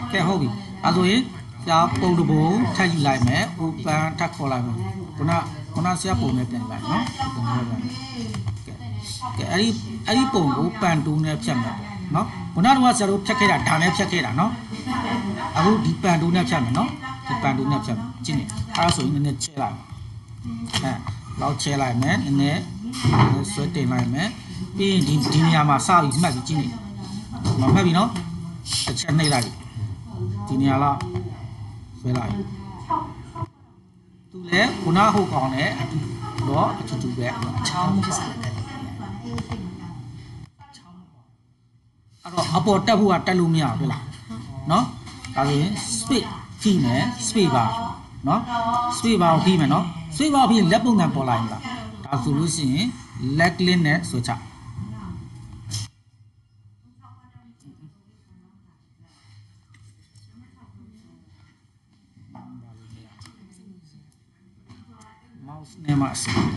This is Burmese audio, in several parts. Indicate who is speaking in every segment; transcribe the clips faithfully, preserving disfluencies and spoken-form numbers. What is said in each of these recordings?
Speaker 1: ကဲဟုတ်ပြီအဲဆိုရင်ဆရာပုံတစ်ပုံထပ်ယူလိုက်မယ် open ထပ်ခေါ်လိုက်မယ်ခုနခုနဆရာပုံနဲ့ပြန်လိုက်နော်ပုံနဲ့ပြန်ကဲကဲအဲ့ဒီအဲ့ဒီပုံကိုပန်တူနဲ့ဖြတ်မယ်ပေါ့နော်ခုနကတော့ဆရာတို့ဖြတ်ခဲ့တာဒါနဲ့ဖြတ်ခဲ့တာနော်အခုဒီပန်တူနဲ့ဖြတ်မယ်နော်ဒီပန်တူနဲ့ဖြတ်မယ်ကြည့်နေအဲဆိုရင်နည်းနည်းချဲလိုက်အဲလောက်ချဲလိုက်မယ်နည်းနည်းဆွဲတင်လိုက်မယ်ပြီးရင်ဒီဒီနေရာမှာစပြီးမှတ်ပြီးကြည့်နေမမှတ်ပြီနော်တစ်ချက်နှိပ်လိုက်ဒီနေရာလောက်ဆွဲလိုက်သူလည်းခုနဟုတ်ကောင်းတယ်အတူတော့အတူတူပဲချောင်းမဖြစ်ဘူးအဲ့တော့အပေါ်တက်ဖို့ကတက်လို့မရဘူးလားနော်ဒါဆိုရင် space ဖိမယ် space bar နော် space bar ကိုဖိမယ်နော် space bar ဖိရင်လက်ပုံစံပေါ်လာရင်လားဒါဆိုလို့ရှိရင် leg link နဲ့ဆွဲချmouse နဲ့မှဆွဲချ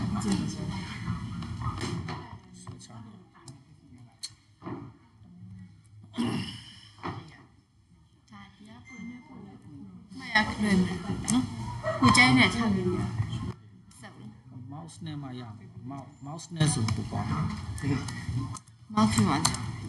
Speaker 2: လွယ်မယ်နော်ကိုကြိုင်းနဲ့ချလို့ရဆက်
Speaker 1: mouse နဲ့မှရမယ် mouse mouse နဲ့ဆိုပိုကောင်းတယ်
Speaker 2: mouse ဖြစ်ပါ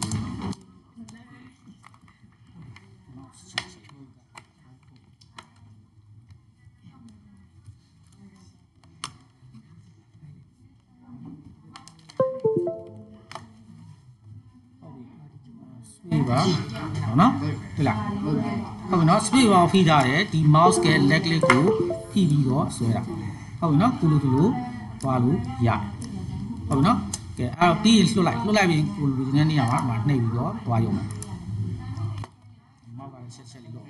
Speaker 1: ပြီပါနော်ဟုတ်လားဟုတ်ပြီနော် space bar ဖိထားတယ်ဒီ mouse က leg click ကိုဖိပြီးတော့ဆွဲတာဟုတ်ပြီနော်ကုလို့ကုလို့သွားလို့ရတယ်ဟုတ်ပြီနော်ကဲအဲ့တော့ပြီးရင်လွှတ်လိုက်လွှတ်လိုက်ပြီးကိုလူဒီနေ့နေရာမှာနှိပ်ပြီးတော့သွားရုံနဲ့ mouse ကဆက်ဆက်လေးတော့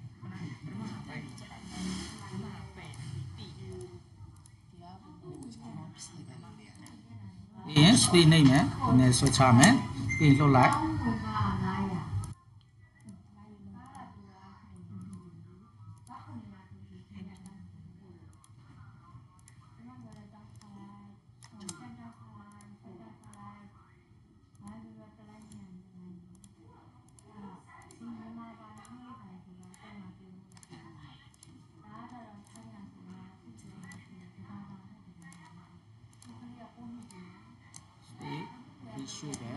Speaker 1: ပြီးရင် space နှိပ်မယ်နည်းဆွဲချမယ်ပြီးလွှတ်လိုက်ရှိတယ်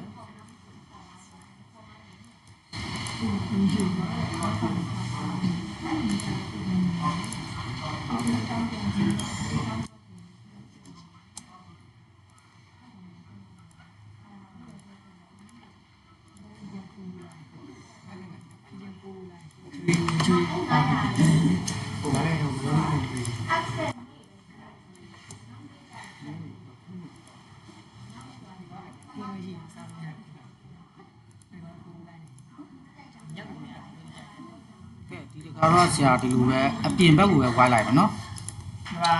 Speaker 1: ကတော့ဆရာဒီလိုပဲအပြင်ဘက်ကိုပဲဝိုင်းလိုက်ပါနော်ဒီမှာ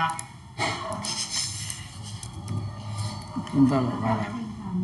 Speaker 1: ပြင်ဘက်ကိုဝိုင်းလိုက်ပြင်ကိုဝိုင်း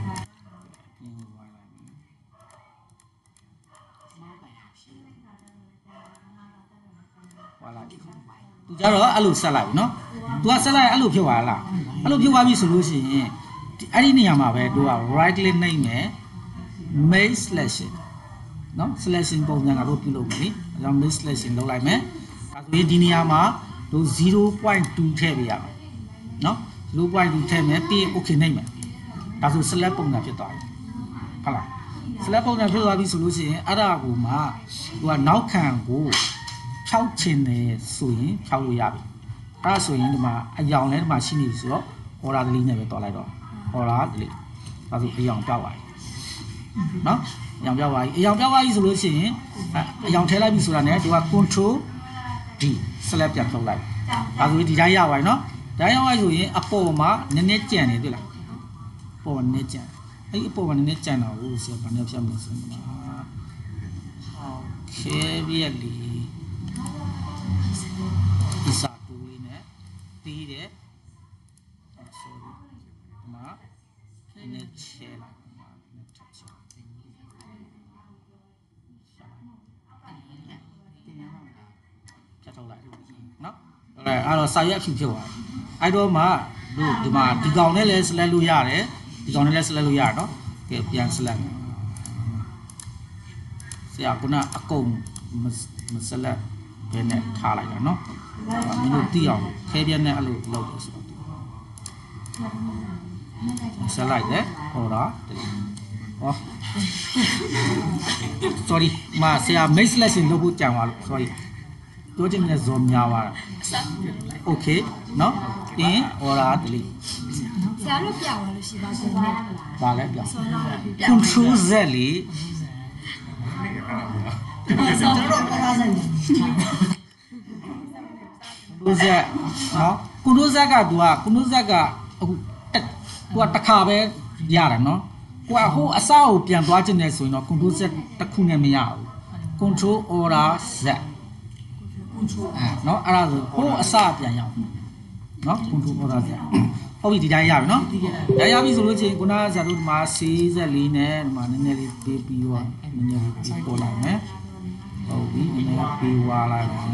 Speaker 1: လိုက်သူကြတော့အဲ့လိုဆက်လိုက်နော်သူကဆက်လိုက်အဲ့လိုဖြစ်သွားလားအဲ့လိုဖြစ်သွားပြီဆိုလို့ရှိရင်အဲ့ဒီနေရာမှာပဲသူက right click နှိပ်မယ် make selection နော် selection ပုံစံကတော့ပြုလုပ်မယ်အဲကြောင့် make selection လုပ်လိုက်မယ်ဒါဆိုရင်ဒီနေရာမှာတို့ zero point two ထည့်ပေးရမယ်နော် zero point two ထည့်မယ်ပြီးရင် okay နှိပ်မယ်ဒါဆို select ပုံစံဖြစ်သွားပြီဟုတ်လား select ပုံစံဖြစ်သွားပြီဆိုလို့ရှိရင်အဲ့ဒါကိုမှသူကနောက်ခံကိုဖြောက်ချင်တယ်ဆိုရင်ဖြောက်လို့ရပြီအဲ့ဒါဆိုရင်ဒီမှာအယောင်လဲဒီမှာရှိနေပြီဆိုတော့ order delete နဲ့ပဲတွားလိုက်တော့ order delete ဒါဆိုအယောင်ပြောက်သွားပြီနော်အယောင်ပြောက်သွားပြီအယောင်ပြောက်သွားပြီဆိုလို့ရှိရင်အယောင်ထဲလိုက်ပြီဆိုတာ ਨੇ သူက control D select ပြန်ထုတ်လိုက်ဒါဆိုရင်ဒီတိုင်းရပါပြီနော်ဒါရောက်လိုက်ဆိုရင်အပေါ်မှာနည်းနည်းကြံနေတွေ့လားအပေါ်မှာနည်းနည်းကြံအဲ့ဒီအပေါ်မှာနည်းနည်းကြံတာကိုဆရာဘာနဲ့ဖြတ်မလဲဆိုတော့โอเคပြည့်လီဒီစာတူလေးနဲ့တီးတယ် sorry ဒီမှာနည်းနည်းချဲလိုက်ထုတ်လိုက်နော်အဲ့အဲ့တော့စာရွက်အဖြူဖြစ်သွားအဲ့တော့မှတို့ဒီမှာဒီကောင်နဲ့လည်း select လို့ရတယ်ဒီကောင်နဲ့လည်း select လို့ရတယ်နော်ကဲပြန် select ဆရာကအကုန်မဆက်လက်ဘယ်နဲ့ထားလိုက်တာနော်မင်းတို့သိအောင်ခဲပြက်နဲ့အဲ့လိုလုပ်လို့ဆိုတော့ဆက်လိုက်တယ်ဟောတာဟော sorry မဆရာ mix lesson လုပ်ဖို့ကြံသွားလို့ sorry ပြောချင်တဲ့ဇော်များသွားတာ okay နော်ပြီးရင်ဟောတာ delete
Speaker 2: ဆရာတို့ပြသွားလို့ရှိပါစေနဲ့
Speaker 1: ပါလဲပြ control z လေ
Speaker 2: ဆောင်းတော့ပါစားနေ
Speaker 1: control z နော် control z က तू က control z ကအခု तू ကတစ်ခါပဲရတယ်နော်ကိုကဟိုအစကိုပြန်သွားခြင်းနဲ့ဆိုရင်တော့ control z တစ်ခုနဲ့မရဘူး control order z အဲနော်အဲ့ဒါဆိုဟိုအစပြန်ရအောင်နော် control order z ဟုတ်ပြီဒီတိုင်းရပြီနော်ရရပြီဆိုလို့ချင်းခုနကဇာတို့ဒီမှာ C Z လေးနဲ့ဒီမှာနည်းနည်းလေးပေးပြီးတော့နည်းနည်းလေးပြီးပေါ်လိုက်မယ်ဟုတ်ပြီနည်းနည်းပေးဝါလိုက်မယ်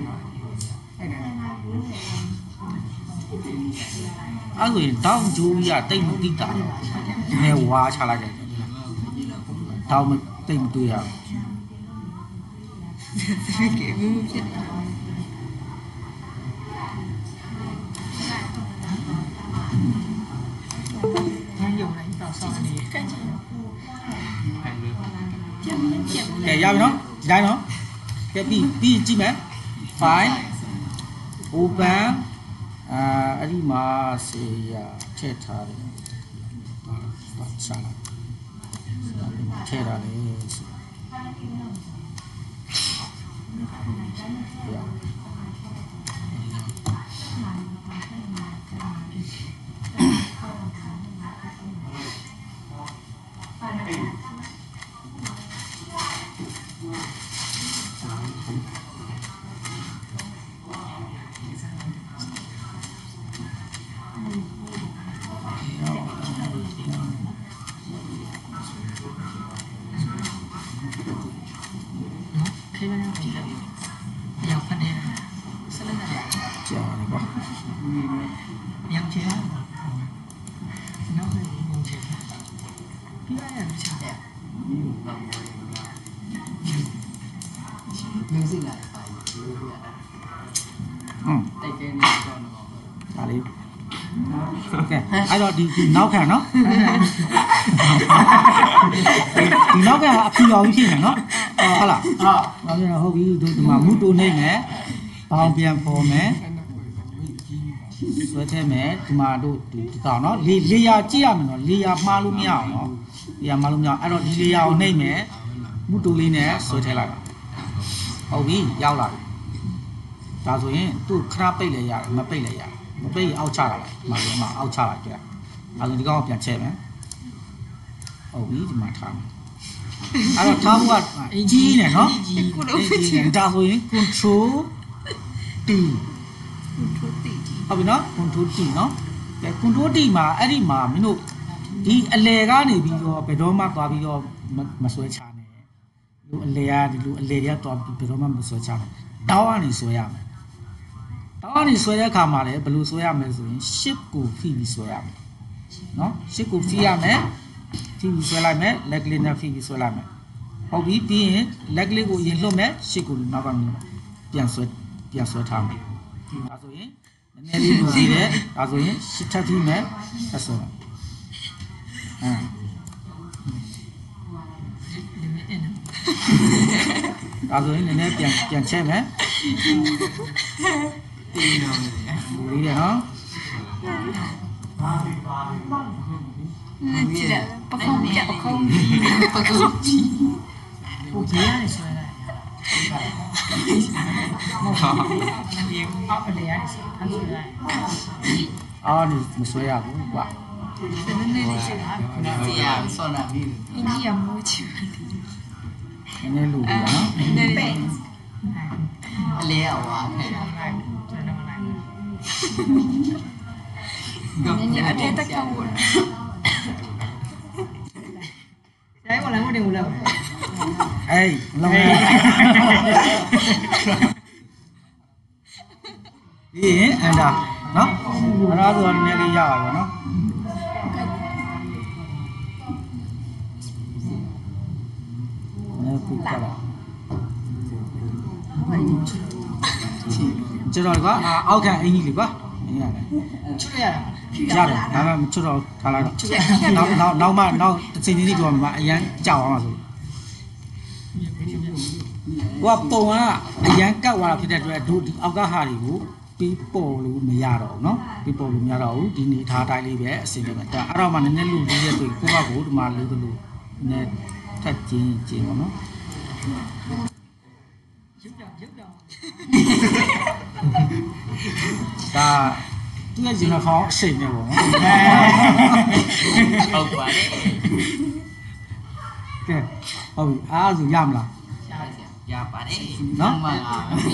Speaker 1: အဲ့ဆိုရင်တောင်းကျိုးကြီးကတိတ်မတိတာနည်းနည်းဝါချလိုက်တယ်တောင်းမတိတ်မတွေ့ရဘူး ကဲရပြီနော်ဒီတိုင်းနော်ကဲပြီးပြီးကြည့်မယ် file open အာအဲ့ဒီမှာဆေးရထည့်ထားတယ်ဟာဆာလာထည့်ထားတယ်အဲ့တော့ဒီနောက်ခံနော်ဒီနောက်ခံအဖြူအောင်ဖြစ်နေနော်ဟုတ်လားဟုတ်ဟုတ်ပြီဒီမှာမူတိုနေမယ်ဘောင်ပြန်ပေါ်မယ်ဆွဲထဲမယ်ဒီမှာတို့ဒီကောင်နော်လေလေယာကြည့်ရမယ်နော်လေယာမှားလို့မရအောင်နော်လေယာမှားလို့မရအောင်အဲ့တော့ဒီလေယာကိုနှိမ့်မယ်မူတိုလေးနဲ့ဆွဲထဲလိုက်ဟုတ်ပြီရောက်လာပြီဒါဆိုရင်သူ့ခဏပိတ်လဲရတယ်မပိတ်လဲရတယ်မပိတ်အောက်ချလာလိုက်မလို့မအောက်ချလိုက်ကြအဲ့ဒါဒီကောင်ပြန်ချဲ့မယ်ဟုတ်ပြီဒီမှာထားမယ်အဲ့တော့ထားဖို့ကအင်ကြီးနဲ့နော်ကိုလိုဖြစ်ချင်ဒါဆိုရင် control T control T ဟုတ်ပြီနော် control T နော်ကဲ control T မှာအဲ့ဒီမှာမင်းတို့ဒီအလဲကနေပြီးတော့ဘယ်တော့မှသွားပြီးတော့မဆွဲချနဲ့လူအလဲကဒီလူအလဲရသွားဘယ်တော့မှမဆွဲချနဲ့တောင်းကနေဆွဲရမယ်တောင်းကနေဆွဲတဲ့အခါမှာလည်းဘယ်လိုဆွဲရမလဲဆိုရင် shift ကိုဖိပြီးဆွဲရမယ်နော် shift ကိုဖိရမယ်ဖိပြီးဆွဲလိုက်မယ် leg လေးနဲ့ဖိပြီးဆွဲလိုက်မယ်ဟုတ်ပြီပြီးရင် leg လေးကိုရင်လွှတ်မယ် shift ကိုနောက်ကနေပြန်ဆွဲပြန်ဆွဲထားမယ်ဒါဆိုရင်နည်းနည်းလေးလူစီတယ်ဒါဆိုရင် shift ထပ်ထိမယ်ဆက်ဆွဲမယ်အဲဒါဆိုရင်နည်းနည်းပြန်ပြန်ချက်မယ်ဒီနော်ဒီရနော်
Speaker 2: ကြည့်ရပခုံးပြပခုံးပခုံးကြည့်
Speaker 3: ပူကြီးရတယ်ဆွဲလိုက်ဟုတ်ပါဘူးအောက်အလေရတယ်ဆွဲလိုက်
Speaker 1: အော်ဒီမဆွဲရဘူးကွာ
Speaker 2: နည်းနည်းလေးကြည့်ပါ
Speaker 3: ခုနကရဆောနာပြီး
Speaker 2: အင်းကြီးရမိုးချီ
Speaker 1: နည်းနည်းလူရနော်
Speaker 2: နည်းနည်း
Speaker 3: အလေရဝါခဲ့တာ
Speaker 2: နည်းနည်းအထက်တက်ကောင်းဝင်
Speaker 3: ဆိုင်မလာမတင်ဘူးလား
Speaker 1: အေးလုံးဒီရင်အန်တာနော်အဲ့ဒါဆိုနည်းနည်းလေးရပါတော့နော်နည်းခုတက်လာကျွန်တော်ကအောက်ခံအင်ကြီးလေကွာအင်းရတယ်
Speaker 3: ချွတ်ရတာ
Speaker 1: ရတယ်ဒါမှမချွတ်တော့ထားလိုက်တော့နောက်နောက်နောက်မှနောက်တစ်ချိန်ချင်းတော့မှအရန်ကြောက်အောင်ပါဆိုဟိုကပုံကအရန်ကောက်သွားတာဖြစ်တဲ့အတွက်တို့ဒီအောက်ကဟာတွေကိုပြီးပေါ်လို့မရတော့ဘူးเนาะပြီးပေါ်လို့မရတော့ဘူးဒီနေထားတိုင်းလေးပဲအစီအစဉ်ပဲဒါအဲ့တော့မှနည်းနည်းလူလေးရဲ့ဆိုကိုယ့်ဘက်ကိုဒီမှာလူတို့လူနည်းထက်ချင်းချင်းပေါ့နော်ရုပ်ပြောင်ရုပ်ပြောင်ဒါသူရဲ့ဂျင်နာဖောင်းအစိမ့်နဲ့ပေါ့နော်
Speaker 4: ဟုတ်ပါလေ
Speaker 1: ကဲဟုတ်ပြီအားဆိုရမလား
Speaker 4: ရပါတယ်
Speaker 1: နော်
Speaker 4: မှန်ပါ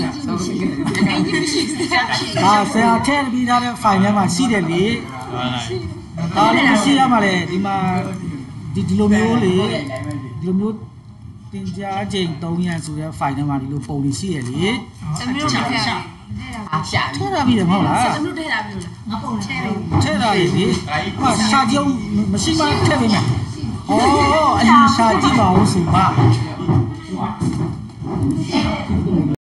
Speaker 1: ဒါဆရာထည့်ပြီးသားတဲ့ file ထဲမှာရှိတယ်လေဒါလည်းရှိရမှာလေဒီမှာဒီဒီလိုမျိုးလေဒီလိုမျိုးတင်ကြားချိန်သုံးရန်ဆိုတဲ့ file ထဲမှာဒီလိုပုံလေးရှိရလေ
Speaker 2: သမီးတို့မထည့်
Speaker 4: အားရှာ
Speaker 1: ထည့်တာပြီးတယ်မဟုတ်လား
Speaker 2: သမီးတို့ထည့်တာပြီလားငါပုံထည့်တယ်
Speaker 1: ထည့်တာလေဒီဟိုစာကြုံမရှိမှထည့်ပေးမယ်ဩအရင်စာကြည့်ပါဦးဆိုပါ